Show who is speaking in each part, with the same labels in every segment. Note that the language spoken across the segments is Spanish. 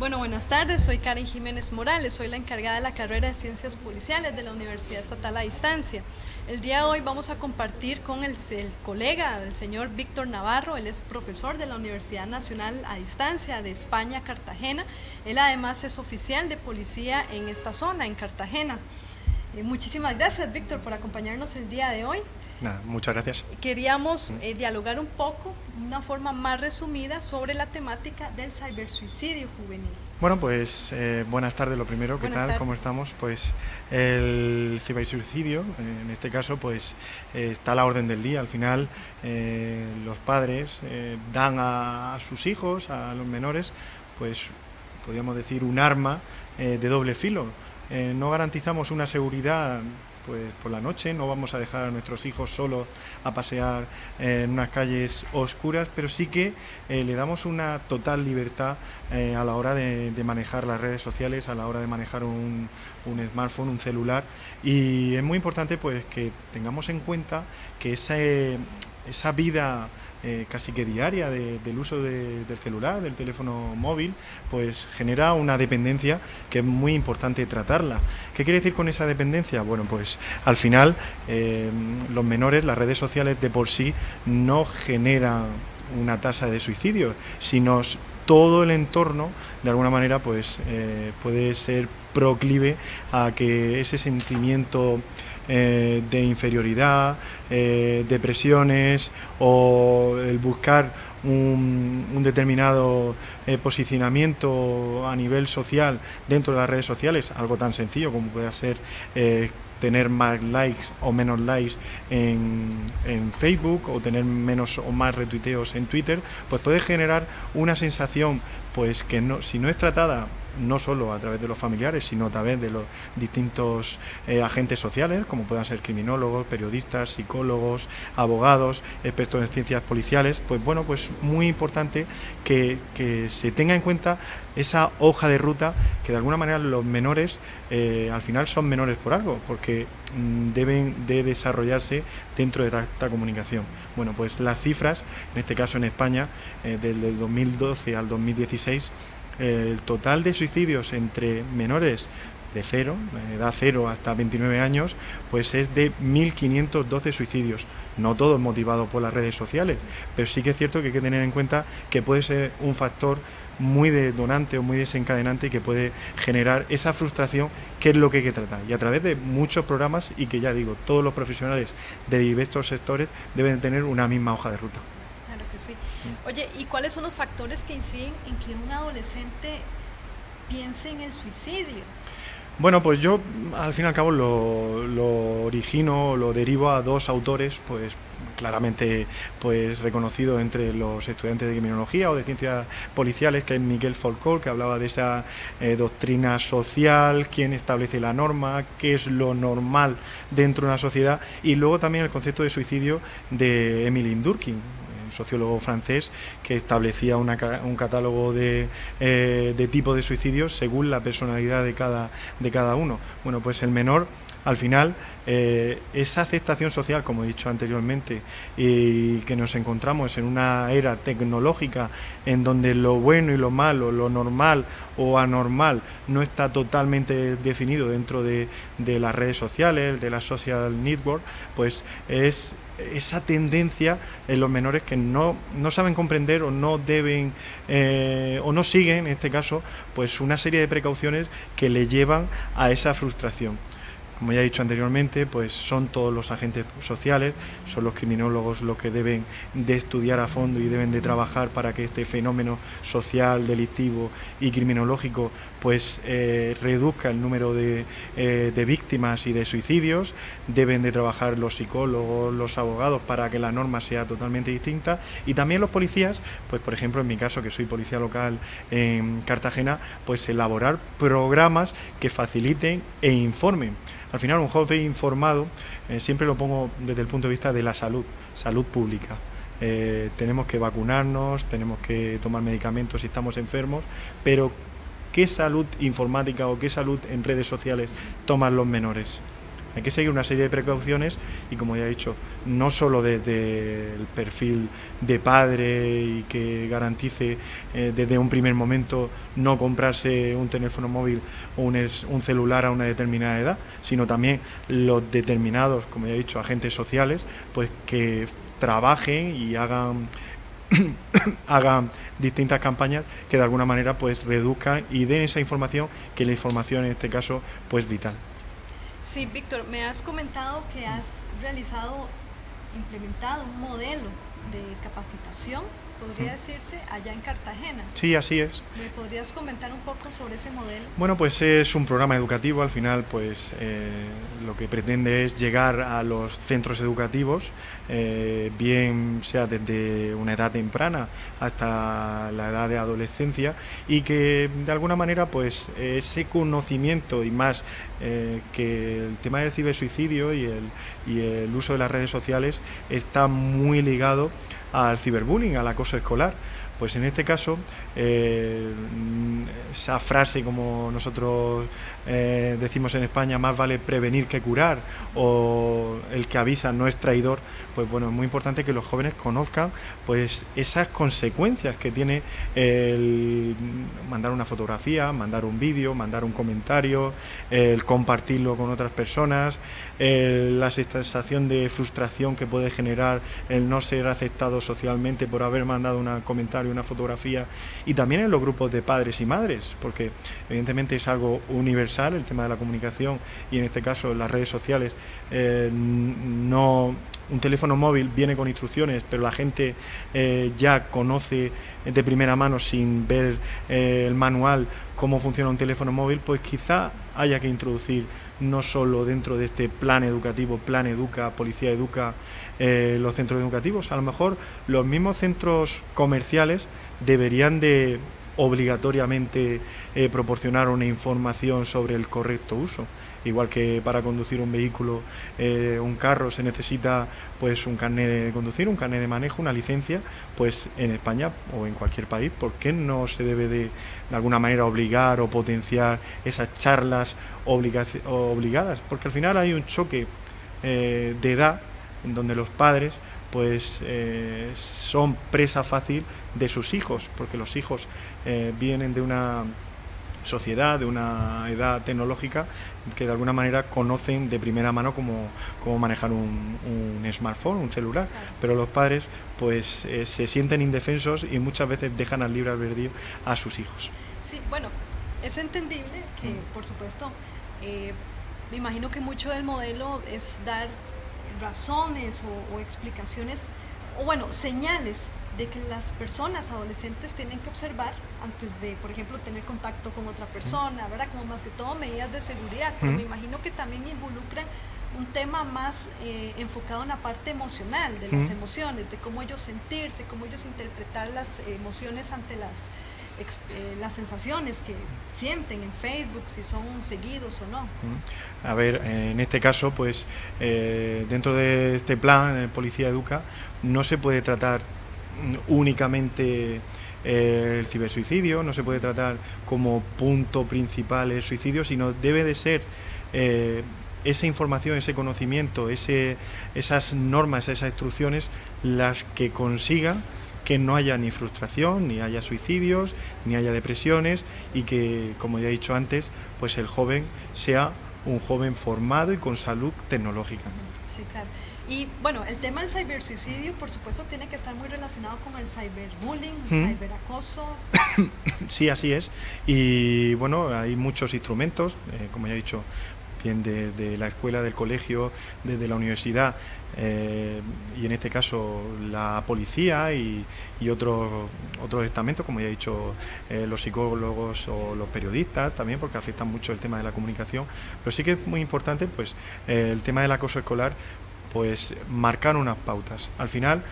Speaker 1: Bueno, buenas tardes, soy Karen Jiménez Morales, soy la encargada de la carrera de Ciencias Policiales de la Universidad Estatal a Distancia. El día de hoy vamos a compartir con el colega del señor Víctor Navarro. Él es profesor de la Universidad Nacional a Distancia de España, Cartagena. Él además es oficial de policía en esta zona, en Cartagena. Muchísimas gracias, Víctor, por acompañarnos el día de hoy.
Speaker 2: Nada, muchas gracias.
Speaker 1: Queríamos dialogar un poco, de una forma más resumida, sobre la temática del cibersuicidio juvenil.
Speaker 2: Bueno, pues buenas tardes, lo primero, ¿qué tal? ¿Cómo estamos? Pues el cibersuicidio, en este caso, pues está a la orden del día. Al final, los padres dan a sus hijos, a los menores, pues podríamos decir un arma de doble filo. No garantizamos una seguridad pues por la noche, no vamos a dejar a nuestros hijos solos a pasear en unas calles oscuras, pero sí que le damos una total libertad a la hora de manejar las redes sociales, a la hora de manejar un smartphone, un celular, y es muy importante pues que tengamos en cuenta que esa vida casi que diaria del uso del celular, del teléfono móvil, pues genera una dependencia que es muy importante tratarla. ¿Qué quiere decir con esa dependencia? Bueno, pues al final los menores, las redes sociales de por sí no generan una tasa de suicidio, sino todo el entorno de alguna manera pues puede ser proclive a que ese sentimiento de inferioridad, depresiones o el buscar un determinado posicionamiento a nivel social dentro de las redes sociales, algo tan sencillo como puede ser tener más likes o menos likes en Facebook, o tener menos o más retuiteos en Twitter, pues puede generar una sensación pues que no, si no es tratada no solo a través de los familiares, sino a través de los distintos agentes sociales, como puedan ser criminólogos, periodistas, psicólogos, abogados, expertos en ciencias policiales, pues bueno, pues muy importante que se tenga en cuenta esa hoja de ruta, que de alguna manera los menores al final son menores por algo, porque deben de desarrollarse dentro de esta comunicación. Bueno, pues las cifras, en este caso en España, del 2012 al 2016, el total de suicidios entre menores de edad 0 hasta 29 años, pues es de 1.512 suicidios. No todos motivados por las redes sociales, pero sí que es cierto que hay que tener en cuenta que puede ser un factor muy detonante o muy desencadenante, que puede generar esa frustración, que es lo que hay que tratar. Y a través de muchos programas, y que ya digo, todos los profesionales de diversos sectores deben tener una misma hoja de ruta.
Speaker 1: Claro que sí. Oye, ¿y cuáles son los factores que inciden en que un adolescente piense en el suicidio?
Speaker 2: Bueno, pues yo al fin y al cabo lo origino, lo derivo a dos autores pues claramente pues reconocidos entre los estudiantes de criminología o de ciencias policiales, que es Miquel Foucault, que hablaba de esa doctrina social, quién establece la norma, qué es lo normal dentro de una sociedad, y luego también el concepto de suicidio de Émile Durkheim, sociólogo francés, que establecía un catálogo de tipos de suicidios según la personalidad de cada uno. Bueno, pues el menor, al final, esa aceptación social, como he dicho anteriormente, y que nos encontramos en una era tecnológica en donde lo bueno y lo malo, lo normal o anormal, no está totalmente definido dentro de las redes sociales, de las social networks, pues es esa tendencia en los menores que no saben comprender o no deben o no siguen, en este caso, pues una serie de precauciones que le llevan a esa frustración. Como ya he dicho anteriormente, pues son todos los agentes sociales, son los criminólogos los que deben de estudiar a fondo y deben de trabajar para que este fenómeno social, delictivo y criminológico pues reduzca el número de víctimas y de suicidios. Deben de trabajar los psicólogos, los abogados, para que la norma sea totalmente distinta, y también los policías, pues por ejemplo en mi caso, que soy policía local en Cartagena, pues elaborar programas que faciliten e informen. Al final, un joven informado, siempre lo pongo desde el punto de vista de la salud pública. Tenemos que vacunarnos, tenemos que tomar medicamentos si estamos enfermos, pero ¿qué salud informática o qué salud en redes sociales toman los menores? Hay que seguir una serie de precauciones y, como ya he dicho, no solo desde el perfil de padre y que garantice desde un primer momento no comprarse un teléfono móvil o un celular a una determinada edad, sino también los determinados, como ya he dicho, agentes sociales, pues que trabajen y hagan distintas campañas que de alguna manera pues reduzcan y den esa información, que la información en este caso pues vital.
Speaker 1: Sí, Víctor, me has comentado que has implementado un modelo de capacitación, podría decirse, allá en Cartagena.
Speaker 2: Sí, así es.
Speaker 1: ¿Me podrías comentar un poco sobre ese modelo?
Speaker 2: Bueno, pues es un programa educativo, al final pues lo que pretende es llegar a los centros educativos, bien sea desde una edad temprana hasta la edad de adolescencia, y que de alguna manera pues ese conocimiento y más que el tema del cibersuicidio y el uso de las redes sociales está muy ligado al ciberbullying, al acoso escolar. Pues en este caso, esa frase, como nosotros decimos en España, más vale prevenir que curar, o el que avisa no es traidor, pues bueno, es muy importante que los jóvenes conozcan pues esas consecuencias que tiene el mandar una fotografía, mandar un vídeo, mandar un comentario, el compartirlo con otras personas, la sensación de frustración que puede generar el no ser aceptado socialmente por haber mandado un comentario, una fotografía, y también en los grupos de padres y madres, porque evidentemente es algo universal el tema de la comunicación, y en este caso las redes sociales, un teléfono móvil viene con instrucciones, pero la gente ya conoce de primera mano, sin ver el manual, cómo funciona un teléfono móvil. Pues quizá haya que introducir, no solo dentro de este plan educativo, Plan Educa, Policía Educa, los centros educativos, a lo mejor los mismos centros comerciales deberían de obligatoriamente proporcionar una información sobre el correcto uso. Igual que para conducir un vehículo, un carro, se necesita pues un carnet de conducir, un carnet de manejo, una licencia, pues en España o en cualquier país, ¿por qué no se debe de alguna manera obligar o potenciar esas charlas obligadas? Porque al final hay un choque de edad en donde los padres pues son presa fácil de sus hijos, porque los hijos vienen de una sociedad, de una edad tecnológica, que de alguna manera conocen de primera mano cómo manejar un smartphone, un celular, pero los padres pues se sienten indefensos y muchas veces dejan al libre albedrío a sus hijos.
Speaker 1: Sí, bueno, es entendible que por supuesto me imagino que mucho del modelo es dar razones o explicaciones, o bueno, señales de que las personas adolescentes tienen que observar antes de, por ejemplo, tener contacto con otra persona, ¿verdad? Como más que todo medidas de seguridad, pero me imagino que también involucran un tema más enfocado en la parte emocional, de las emociones, de cómo ellos sentirse, cómo ellos interpretar las emociones ante las sensaciones que sienten en Facebook, si son seguidos o no.
Speaker 2: A ver, en este caso, pues dentro de este plan, Policía Educa, no se puede tratar únicamente el cibersuicidio, no se puede tratar como punto principal el suicidio, sino debe de ser esa información, ese conocimiento, esas normas, esas instrucciones las que consigan que no haya ni frustración, ni haya suicidios, ni haya depresiones, y que, como ya he dicho antes, pues el joven sea un joven formado y con salud tecnológica.
Speaker 1: Sí, claro. Y bueno, el tema del cibersuicidio, por supuesto, tiene que estar muy relacionado con el ciberbullying, ciberacoso.
Speaker 2: Sí, así es. Y bueno, hay muchos instrumentos, como ya he dicho, bien de la escuela, del colegio, desde la universidad, y en este caso la policía y otros estamentos, como ya he dicho, los psicólogos o los periodistas también, porque afectan mucho el tema de la comunicación. Pero sí que es muy importante pues el tema del acoso escolar, pues marcar unas pautas. Al final,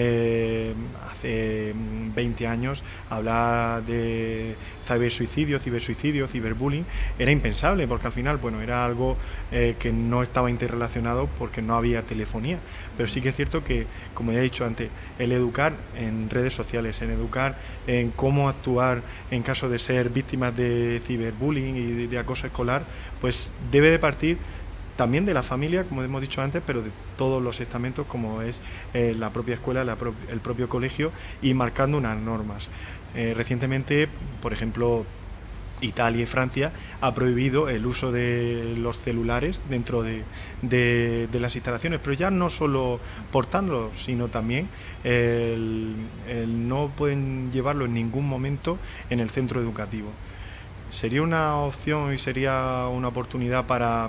Speaker 2: hace 20 años, hablar de cibersuicidio, ciberbullying, era impensable, porque al final, bueno, era algo que no estaba interrelacionado porque no había telefonía. Pero sí que es cierto que, como ya he dicho antes, el educar en redes sociales, en educar en cómo actuar en caso de ser víctimas de ciberbullying y de acoso escolar, pues debe de partir también de la familia, como hemos dicho antes, pero de todos los estamentos, como es la propia escuela, el propio colegio, y marcando unas normas. Recientemente, por ejemplo, Italia y Francia ha prohibido el uso de los celulares dentro de las instalaciones, pero ya no solo portándolos, sino también el no pueden llevarlo en ningún momento en el centro educativo. Sería una opción y sería una oportunidad para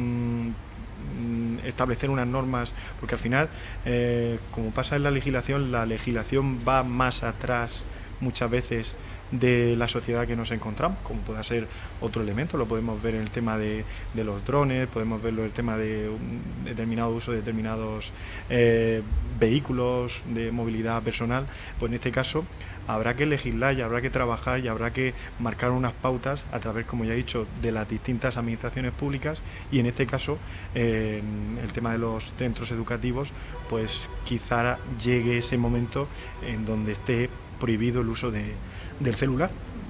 Speaker 2: establecer unas normas, porque al final, como pasa en la legislación va más atrás muchas veces de la sociedad que nos encontramos, como pueda ser otro elemento. Lo podemos ver en el tema de los drones, podemos verlo en el tema de un determinado uso de determinados vehículos de movilidad personal. Pues en este caso habrá que legislar y habrá que trabajar y habrá que marcar unas pautas a través, como ya he dicho, de las distintas administraciones públicas, y en este caso el tema de los centros educativos, pues quizá llegue ese momento en donde esté prohibido el uso del celular.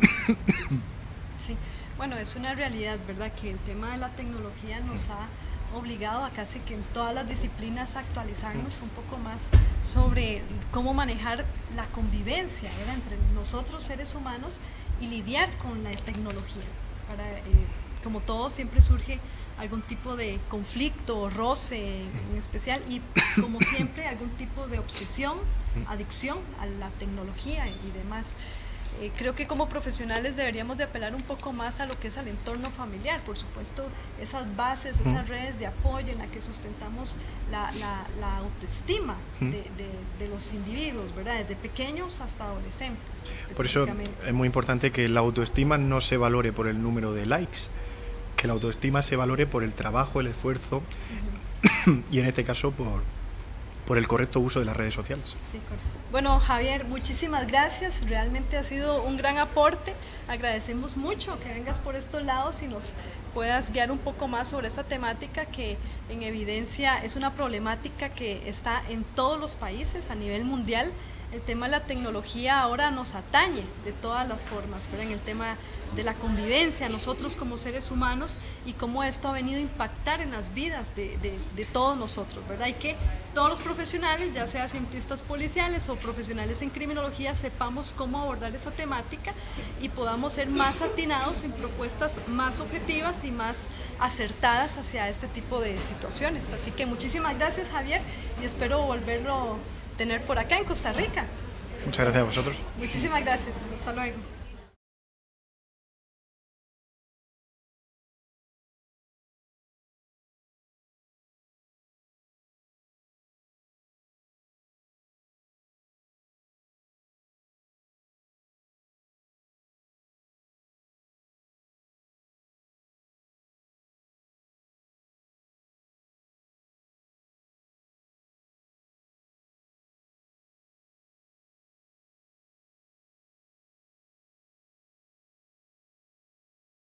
Speaker 1: Sí, bueno, es una realidad, ¿verdad?, que el tema de la tecnología nos ha obligado a casi que en todas las disciplinas a actualizarnos un poco más sobre cómo manejar la convivencia, ¿verdad?, entre nosotros seres humanos y lidiar con la tecnología. Como todo, siempre surge algún tipo de conflicto o roce en especial, y como siempre algún tipo de obsesión, adicción a la tecnología y demás. Creo que como profesionales deberíamos de apelar un poco más a lo que es al entorno familiar, por supuesto, esas bases, esas redes de apoyo en las que sustentamos la autoestima de los individuos, ¿verdad?, desde pequeños hasta adolescentes.
Speaker 2: Por eso es muy importante que la autoestima no se valore por el número de likes, que la autoestima se valore por el trabajo, el esfuerzo y en este caso por el correcto uso de las redes sociales.
Speaker 1: Sí, bueno, Javier, muchísimas gracias, realmente ha sido un gran aporte, agradecemos mucho que vengas por estos lados y nos puedas guiar un poco más sobre esta temática que en evidencia es una problemática que está en todos los países a nivel mundial. El tema de la tecnología ahora nos atañe de todas las formas, pero en el tema de la convivencia, nosotros como seres humanos, y cómo esto ha venido a impactar en las vidas de todos nosotros, ¿verdad? Y que todos los profesionales, ya sea cientistas policiales o profesionales en criminología, sepamos cómo abordar esa temática y podamos ser más atinados en propuestas más objetivas y más acertadas hacia este tipo de situaciones. Así que muchísimas gracias, Javier, y espero volverlo tener por acá en Costa Rica.
Speaker 2: Muchas gracias a vosotros.
Speaker 1: Muchísimas gracias. Hasta luego.